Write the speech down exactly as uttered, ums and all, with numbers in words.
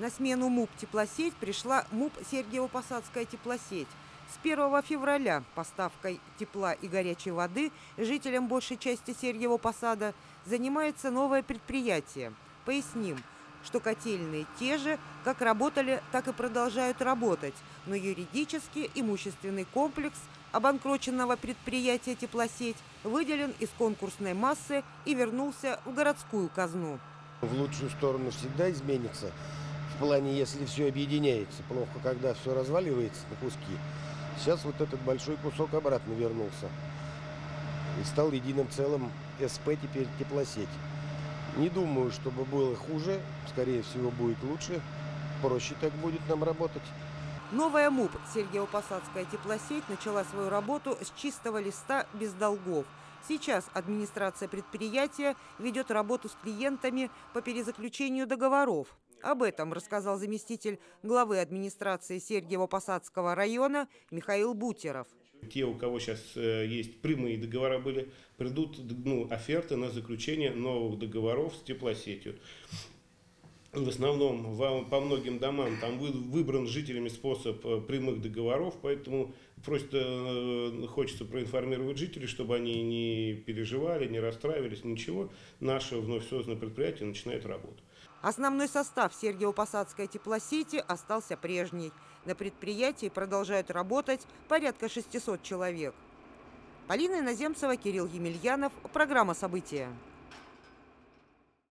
На смену МУП «Теплосеть» пришла МУП «Сергиево-Посадская теплосеть». С первого февраля поставкой тепла и горячей воды жителям большей части Сергиевого Посада занимается новое предприятие. Поясним, что котельные те же, как работали, так и продолжают работать, но юридически имущественный комплекс обанкроченного предприятия «Теплосеть» выделен из конкурсной массы и вернулся в городскую казну. В лучшую сторону всегда изменится. В плане, если все объединяется. Плохо, когда все разваливается на куски. Сейчас вот этот большой кусок обратно вернулся. И стал единым целым СП, теперь теплосеть. Не думаю, чтобы было хуже. Скорее всего, будет лучше. Проще так будет нам работать. Новая МУП «Сергиево-Посадская теплосеть» начала свою работу с чистого листа без долгов. Сейчас администрация предприятия ведет работу с клиентами по перезаключению договоров. Об этом рассказал заместитель главы администрации Сергиево-Посадского района Михаил Бутеров. Те, у кого сейчас э, есть прямые договора были, придут ну, оферты на заключение новых договоров с теплосетью. В основном по многим домам там выбран жителями способ прямых договоров, поэтому просто хочется проинформировать жителей, чтобы они не переживали, не расстраивались, ничего. Наше вновь созданное предприятие начинает работу. Основной состав Сергиево-Посадской теплосети остался прежний. На предприятии продолжают работать порядка шестисот человек. Полина Иноземцева, Кирилл Емельянов. Программа «События».